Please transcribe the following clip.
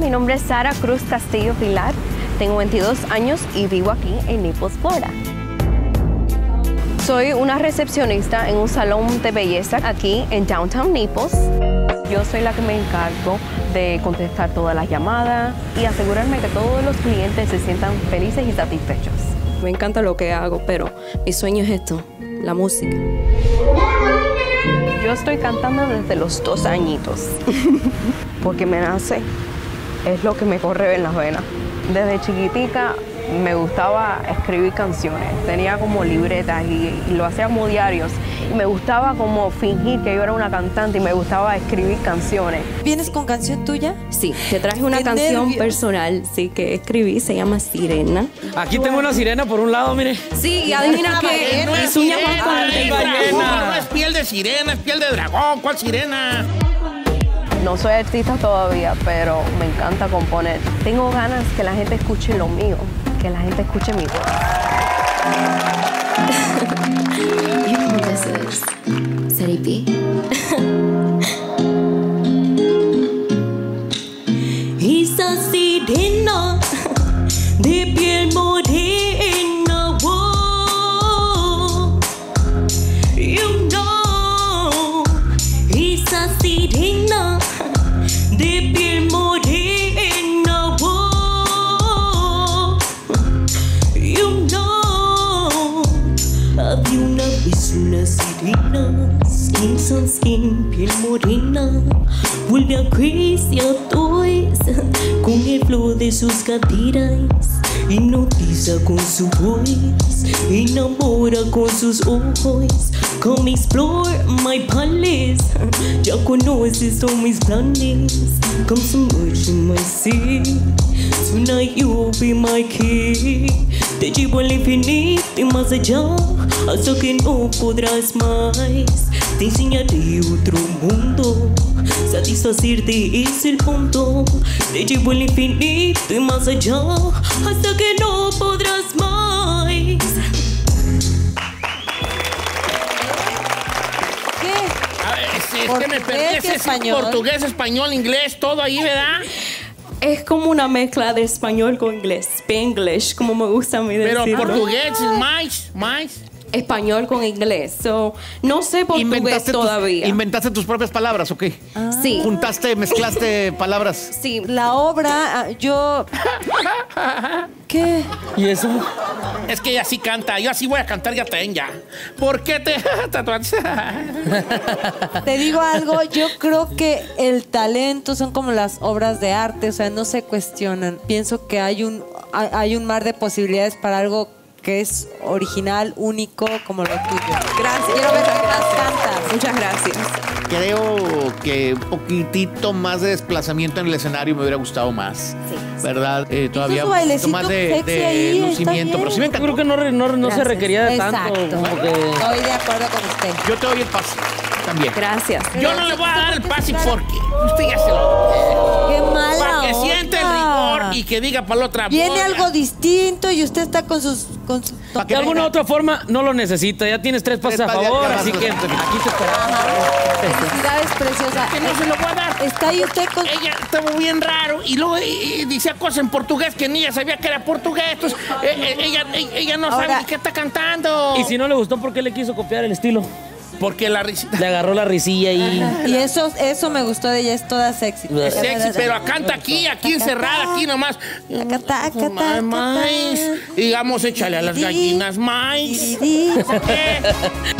Mi nombre es Sara Cruz Castillo Pilar, tengo 22 años y vivo aquí en Naples, Florida. Soy una recepcionista en un salón de belleza aquí en Downtown Naples. Yo soy la que me encargo de contestar todas las llamadas y asegurarme que todos los clientes se sientan felices y satisfechos. Me encanta lo que hago, pero mi sueño es esto, la música. Yo estoy cantando desde los 2 añitos, porque me nace, es lo que me corre en las venas. Desde chiquitica me gustaba escribir canciones, tenía como libretas y lo hacía como diarios. Y me gustaba como fingir que yo era una cantante y me gustaba escribir canciones. ¿Vienes con canción tuya? Sí, te traje una canción personal, sí, que escribí, se llama Sirena. Aquí tengo una sirena por un lado, mire. Sí, y adivina qué, No es mis uñas van con sirena, no es piel de sirena, es piel de dragón. ¿Cuál sirena? No soy artista todavía, pero me encanta componer. Tengo ganas que la gente escuche lo mío, que la gente escuche mi voz. You know who this is. City B. Esa sirena de piel morena, oh, you know. Esa sirena de piel morena, oh, you know. Había una vez una sirena, skin son skin, piel morena. Vuelve a crazy a toys con el flow de sus caderas. Hipnotiza con su voz, enamora con sus ojos. Come explore my palace, ya conoces todos mis planes. Come submerge in my sea, tonight you'll be my key. Te llevo al infinito y más allá, hasta que no podrás más. Te enseñaré otro mundo, satisfacerte es el punto. Te llevo al infinito y más allá, hasta que no podrás más. Es que me perdí ese portugués, español, inglés, todo ahí, ¿verdad? Es como una mezcla de español con inglés, Spanglish, como me gusta a mí decirlo. Pero portugués es más. Español con inglés, so, no sé portugués todavía. ¿Inventaste tus propias palabras o qué? Sí. ¿Juntaste, mezclaste palabras? Sí. La obra, yo... ¿Qué? ¿Y eso? Es que ella sí canta, yo así voy a cantar ya también ya. ¿Por qué te tatuaste? Te digo algo, yo creo que el talento son como las obras de arte, o sea, no se cuestionan. Pienso que hay un mar de posibilidades para algo que es original, único, como lo tuyo. Gracias. Quiero ver que las cantas. Muchas gracias. Creo que un poquitito más de desplazamiento en el escenario me hubiera gustado más. Sí. ¿Verdad? Todavía un un poquito bailecito más sexy de ahí, lucimiento. está Pero sí me Yo encantó. creo que no se requería de tanto. Exacto. Como que... Estoy de acuerdo con usted. Yo te doy el pase también. Gracias. Yo no le voy a dar el pase porque usted ya se lo... Qué mala Para que onda. siente el rigor y que diga para la otra. Viene bola. algo distinto y usted está con sus... De alguna otra forma no lo necesita. Ya tienes 3 pases a pases, favor, ya así vas que a- aquí te esperamos. Felicidades, preciosa. Que no se lo voy a dar. Está ahí usted con... Ella estaba bien raro y luego decía cosas en portugués que ni ella sabía que era portugués. Entonces, ella no Ahora- sabe ni qué está cantando. Y si no le gustó, ¿por qué le quiso copiar el estilo? Porque la risita Le agarró la risilla y... Y eso me gustó de ella, es toda sexy. es sexy, pero canta aquí encerrada, aquí nomás. Maíz, digamos, échale a las gallinas maíz. ¿Qué?